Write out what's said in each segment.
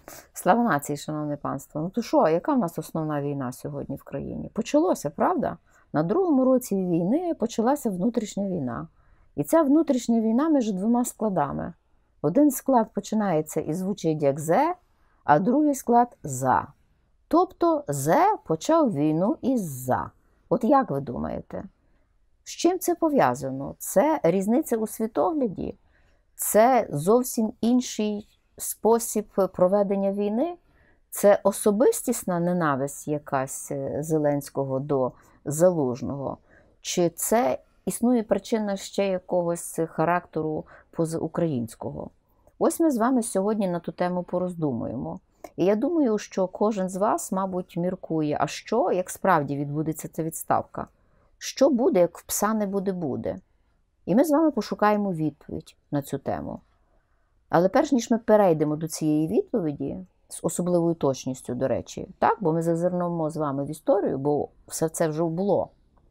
Слава нації, шановне панство. Ну то що, яка в нас основна війна сьогодні в країні? Почалося, правда? На другому році війни почалася внутрішня війна. І ця внутрішня війна між двома складами. Один склад починається і звучить як «зе», а другий склад «за». Тобто «зе» почав війну із «за». От як ви думаєте? З чим це пов'язано? Це різниця у світогляді? Це зовсім інший спосіб проведення війни? Це особистісна ненависть якась Зеленського до Залужного? Чи це існує причина ще якогось характеру позаукраїнського? Ось ми з вами сьогодні на ту тему пороздумуємо. І я думаю, що кожен з вас, мабуть, міркує, а що, як справді відбудеться ця відставка? Що буде, як в пса не буде? І ми з вами пошукаємо відповідь на цю тему. Але перш ніж ми перейдемо до цієї відповіді, з особливою точністю, до речі, так, бо ми зазирнемо з вами в історію, бо все це вже було,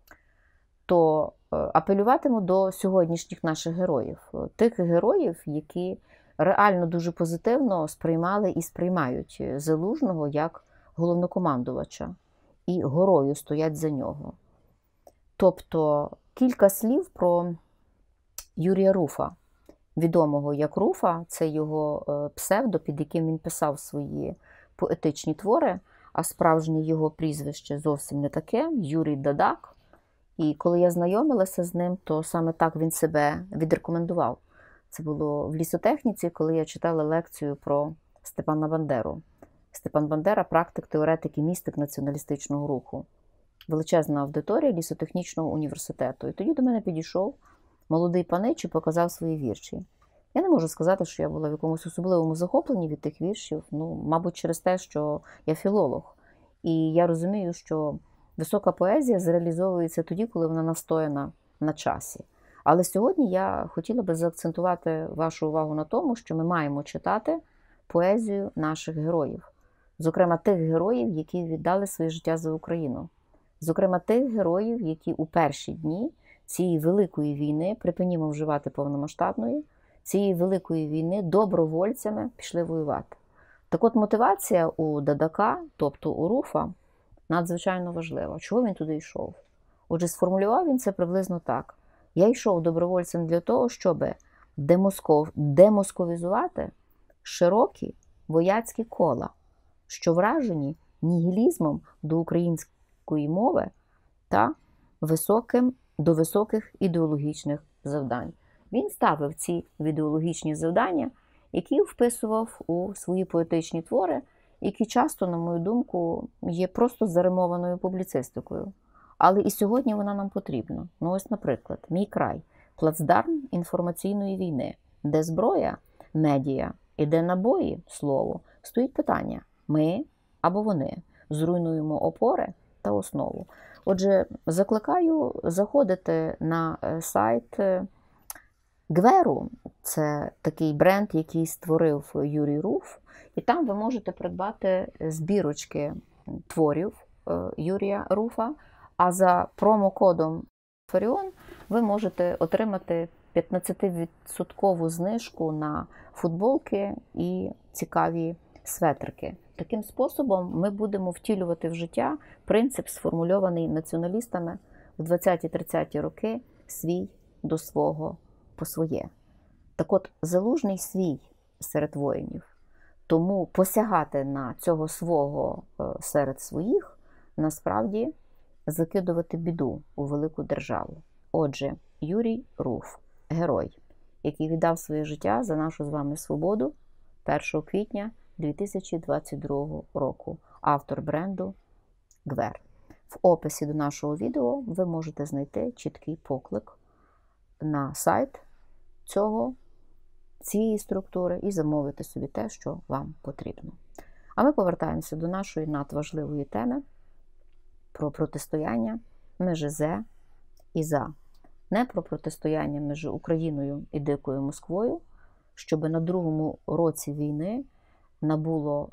то апелюватиму до сьогоднішніх наших героїв. Тих героїв, які реально дуже позитивно сприймали і сприймають Залужного як головнокомандувача. І горою стоять за нього. Тобто кілька слів про Юрія Руфа, відомого як Руфа, це його псевдо, під яким він писав свої поетичні твори, а справжнє його прізвище зовсім не таке, Юрій Дадак. І коли я знайомилася з ним, то саме так він себе відрекомендував. Це було в лісотехніці, коли я читала лекцію про Степана Бандеру. Степан Бандера – практик, теоретик і містик націоналістичного руху. Величезна аудиторія лісотехнічного університету. І тоді до мене підійшов молодий панич і показав свої вірші. Я не можу сказати, що я була в якомусь особливому захопленні від тих віршів, мабуть, через те, що я філолог. І я розумію, що висока поезія зреалізовується тоді, коли вона настояна на часі. Але сьогодні я хотіла би заакцентувати вашу увагу на тому, що ми маємо читати поезію наших героїв. Зокрема, тих героїв, які віддали своє життя за Україну. Зокрема, тих героїв, які у перші дні цієї великої війни, припинімо вживати повномасштабної, цієї великої війни добровольцями пішли воювати. Так от мотивація у Дадака, тобто у Руфа, надзвичайно важлива. Чого він туди йшов? Отже, сформулював він це приблизно так. Я йшов добровольцем для того, щоб демосковізувати широкі вояцькі кола, що вражені нігілізмом до української мови та до високих ідеологічних завдань. Він ставив ці ідеологічні завдання, які вписував у свої поетичні твори, які часто, на мою думку, є просто заримованою публіцистикою. Але і сьогодні вона нам потрібна. Ось, наприклад, «Мій край» – плацдарм інформаційної війни, де зброя – медіа, і де набої – слово. Стоїть питання – ми або вони зруйнуємо опори та основу. Отже, закликаю заходити на сайт Гверу, це такий бренд, який створив Юрій Руф, і там ви можете придбати збірочки творів Юрія Руфа, а за промокодом Фаріон ви можете отримати 15% знижку на футболки і цікаві светрики. Таким способом ми будемо втілювати в життя принцип, сформульований націоналістами в 20-30 роки «свій до свого по своє». Так от, Залужний свій серед воїнів. Тому посягати на цього свого серед своїх, насправді, закидувати біду у велику державу. Отже, Юрій Руф – герой, який віддав своє життя за нашу з вами свободу 1 квітня 2022 року. Автор бренду Гвер. В описі до нашого відео ви можете знайти чіткий поклик на сайт цієї структури і замовити собі те, що вам потрібно. А ми повертаємося до нашої надважливої теми про протистояння між «зе» і «за». Не про протистояння між Україною і Дикою Москвою, щоб на другому році війни набуло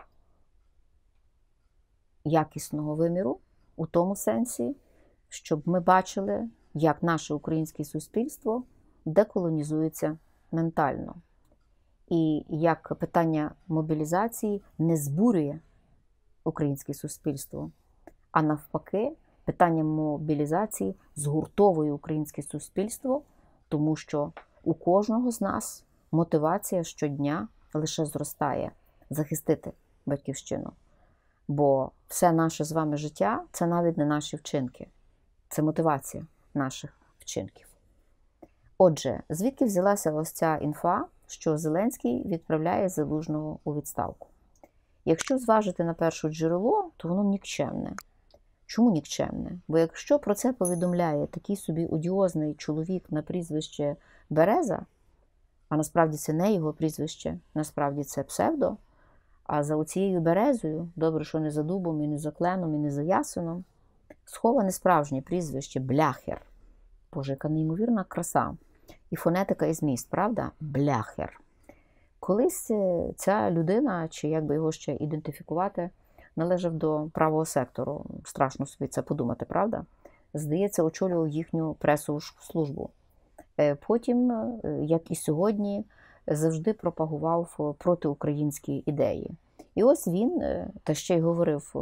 якісного виміру, у тому сенсі, щоб ми бачили, як наше українське суспільство деколонізується ментально. і як питання мобілізації не збурює українське суспільство, а навпаки, питання мобілізації згуртовує українське суспільство, тому що у кожного з нас мотивація щодня лише зростає захистити батьківщину. Бо все наше з вами життя – це навіть не наші вчинки. Це мотивація наших вчинків. Отже, звідки взялася ось ця інфа, що Зеленський відправляє Залужного у відставку? Якщо зважити на перше джерело, то воно нікчемне. Чому нікчемне? Бо якщо про це повідомляє такий собі одіозний чоловік на прізвище Береза, а насправді це не його прізвище, насправді це псевдо, а за оцією березою, добре, що не за дубом, і не за кленом, і не за ясеном, сховане справжнє прізвище Бляхер. Боже, яка неймовірна краса. І фонетика, і зміст, правда? Бляхер. Колись ця людина, чи як би його ще ідентифікувати, належав до правого сектору. Страшно собі це подумати, правда? Здається, очолював їхню пресову службу. Потім, як і сьогодні, завжди пропагував протиукраїнські ідеї. І ось він, та ще й говорив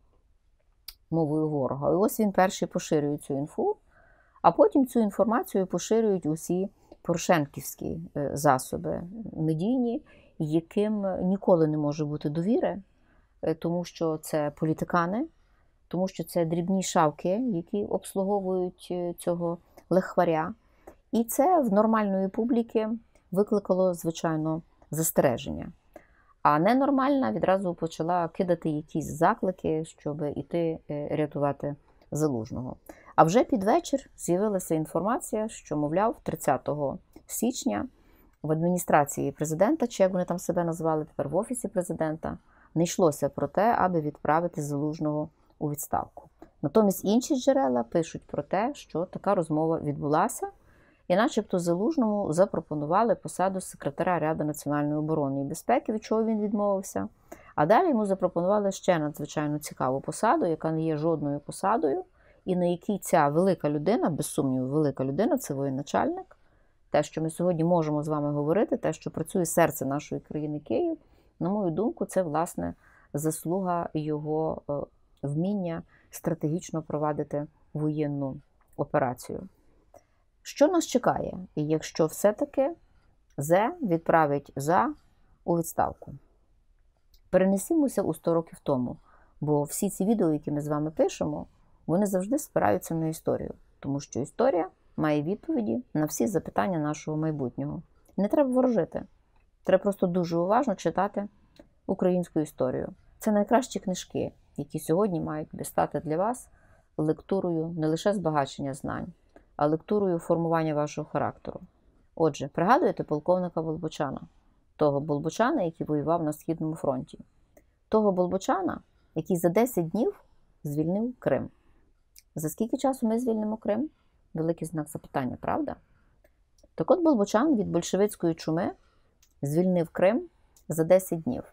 мовою ворога, і ось він перший поширює цю інфу, а потім цю інформацію поширюють усі порошенківські засоби медійні, яким ніколи не може бути довіри, тому що це політикани, тому що це дрібні шавки, які обслуговують цього лихваря. І це в нормальної публіки викликало, звичайно, застереження. А ненормальна відразу почала кидати якісь заклики, щоб іти рятувати Залужного. А вже під вечір з'явилася інформація, що, мовляв, 30 січня в адміністрації президента, чи як вони там себе назвали тепер, в Офісі президента, не йшлося про те, аби відправити Залужного у відставку. Натомість інші джерела пишуть про те, що така розмова відбулася, і начебто Залужному запропонували посаду секретаря Ради національної оборони і безпеки, від чого він відмовився. А далі йому запропонували ще надзвичайно цікаву посаду, яка не є жодною посадою, і на якій ця велика людина, без сумніву, велика людина, це воєначальник, те, що ми сьогодні можемо з вами говорити, те, що працює серце нашої країни Київ, на мою думку, це, власне, заслуга його вміння стратегічно провадити воєнну операцію. Що нас чекає, якщо все-таки Зе відправить За у відставку? Перенесімося у 100 років тому, бо всі ці відео, які ми з вами пишемо, вони завжди спираються на історію, тому що історія має відповіді на всі запитання нашого майбутнього. Не треба ворожити, треба просто дуже уважно читати українську історію. Це найкращі книжки, які сьогодні мають стати для вас лектурою не лише збагачення знань, а лектурою формування вашого характеру. Отже, пригадуєте полковника Болбочана? Того Болбочана, який воював на Східному фронті. Того Болбочана, який за 10 днів звільнив Крим. За скільки часу ми звільнимо Крим? Великий знак запитання, правда? Так от Болбочан від большевицької чуми звільнив Крим за 10 днів.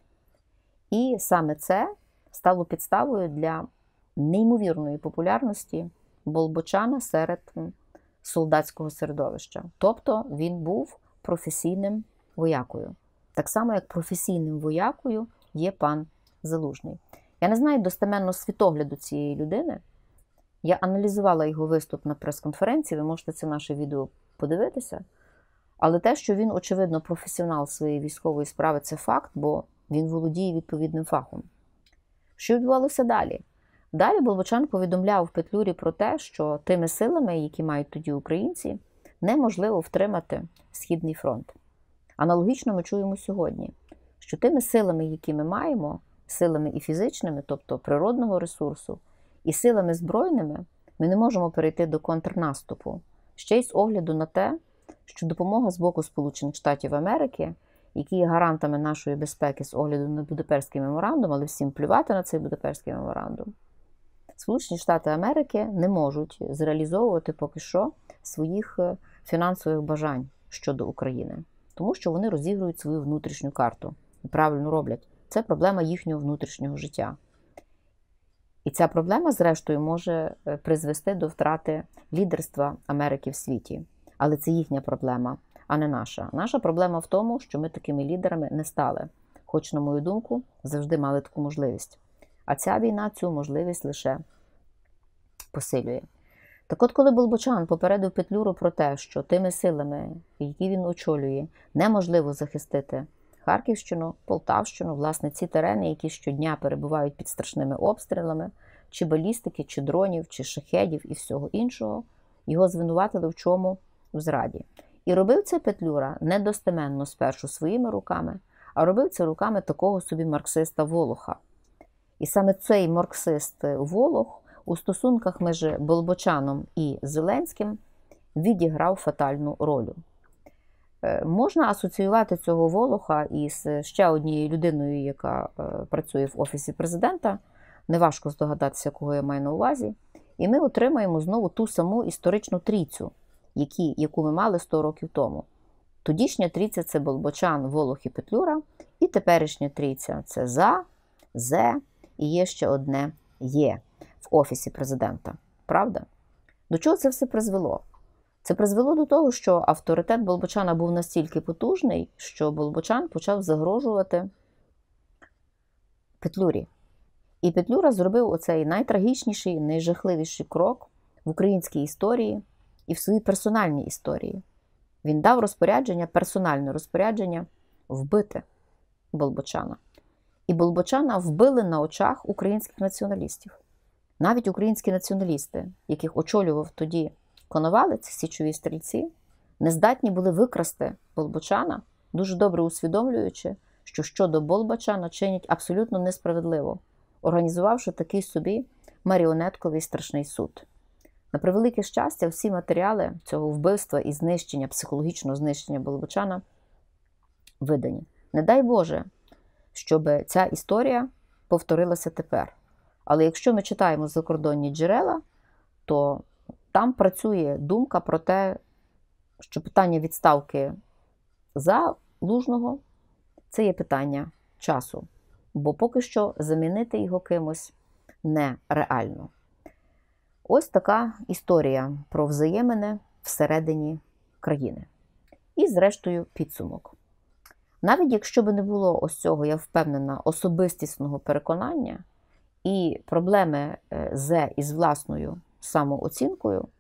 І саме це стало підставою для неймовірної популярності Болбочана серед солдатського середовища. Тобто він був професійним воякою. Так само, як професійним воякою є пан Залужний. Я не знаю достеменно світогляду цієї людини. Я аналізувала його виступ на прес-конференції, ви можете це наше відео подивитися. Але те, що він, очевидно, професіонал своєї військової справи, це факт, бо він володіє відповідним фахом. Що відбувалося далі? Далі Болбочан повідомляв в Петлюрі про те, що тими силами, які мають тоді українці, неможливо втримати Східний фронт. Аналогічно ми чуємо сьогодні, що тими силами, які ми маємо, силами і фізичними, тобто природного ресурсу, і силами збройними, ми не можемо перейти до контрнаступу. Ще й з огляду на те, що допомога з боку Сполучених Штатів Америки, які є гарантами нашої безпеки з огляду на Будапештський меморандум, але всім плювати на цей Будапештський меморандум, Сполучені Штати Америки не можуть зреалізовувати поки що своїх фінансових бажань щодо України, тому що вони розігрують свою внутрішню карту. І правильно роблять. Це проблема їхнього внутрішнього життя. І ця проблема, зрештою, може призвести до втрати лідерства Америки в світі. Але це їхня проблема. а не наша. Наша проблема в тому, що ми такими лідерами не стали. Хоч, на мою думку, завжди мали таку можливість. А ця війна цю можливість лише посилює. Так от, коли Болбочан попередив Петлюру про те, що тими силами, які він очолює, неможливо захистити Харківщину, Полтавщину, власне, ці терени, які щодня перебувають під страшними обстрілами, чи балістики, чи дронів, чи шахедів і всього іншого, його звинуватили в чому? В зраді. І робив це Петлюра недостеменно спершу своїми руками, а робив це руками такого собі марксиста Волоха. І саме цей марксист Волох у стосунках між Болбочаном і Зеленським відіграв фатальну роль. Можна асоціювати цього Волоха із ще однією людиною, яка працює в Офісі Президента. Неважко здогадатися, кого я маю на увазі. І ми отримаємо знову ту саму історичну трійцю, яку ми мали 100 років тому. Тодішня трійця – це Болбочан, Волох і Петлюра. І теперішня трійця – це ЗА, ЗЕ і є ще одне Є в Офісі Президента. Правда? До чого це все призвело? Це призвело до того, що авторитет Болбочана був настільки потужний, що Болбочан почав загрожувати Петлюрі. І Петлюра зробив оцей найтрагічніший, найжахливіший крок в українській історії і в своїй персональній історії. Він дав розпорядження, персональне розпорядження вбити Болбочана. І Болбочана вбили на очах українських націоналістів. Навіть українські націоналісти, яких очолював тоді Коновалець, січові стрільці, не здатні були викрасти Болбочана, дуже добре усвідомлюючи, що щодо Болбочана чинять абсолютно несправедливо, організувавши такий собі маріонетковий страшний суд. На превелике щастя, всі матеріали цього вбивства і знищення, психологічного знищення Болбочана видані. Не дай Боже, щоб ця історія повторилася тепер. Але якщо ми читаємо закордонні джерела, то там працює думка про те, що питання відставки Залужного – це є питання часу. Бо поки що замінити його кимось нереально. Ось така історія про взаємини всередині країни. І, зрештою, підсумок. Навіть якщо б не було ось цього, я впевнена, особистісного переконання і проблеми із власною самооцінкою,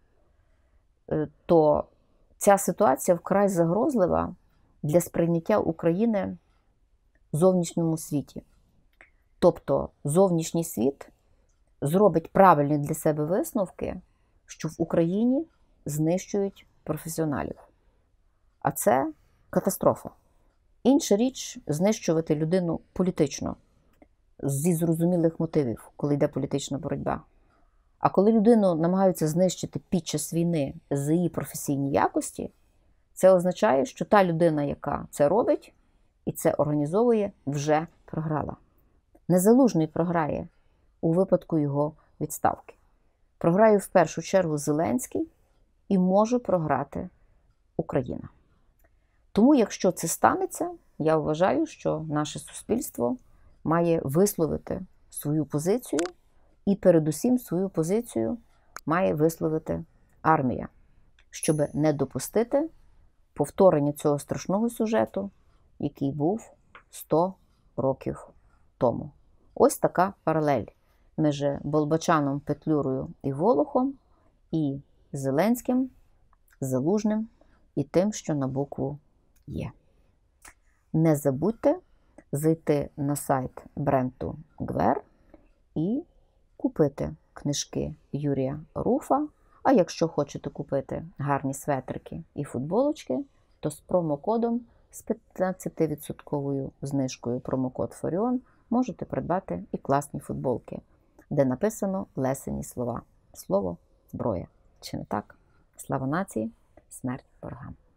то ця ситуація вкрай загрозлива для сприйняття України в зовнішньому світі. Тобто зовнішній світ зробить правильні для себе висновки, що в Україні знищують професіоналів. А це катастрофа. Інша річ – знищувати людину політично, зі зрозумілих мотивів, коли йде політична боротьба. А коли людину намагаються знищити під час війни за її професійні якості, це означає, що та людина, яка це робить і це організовує, вже програла. Не Залужний програє у випадку його відставки. Програє в першу чергу Зеленський і може програти Україна. Тому, якщо це станеться, я вважаю, що наше суспільство має висловити свою позицію, і передусім свою позицію має висловити армія, щоб не допустити повторення цього страшного сюжету, який був 100 років тому. Ось така паралель між Болбочаном, Петлюрою і Волохом, і Зеленським, Залужним і тим, що на букву Є. Не забудьте зайти на сайт бренду Гвер і купити книжки Юрія Руфа. А якщо хочете купити гарні светрики і футболочки, то з промокодом з 15% знижкою промокод Форіон можете придбати і класні футболки, де написано лесені слова. Слово – зброя. Чи не так? Слава нації, смерть ворогам.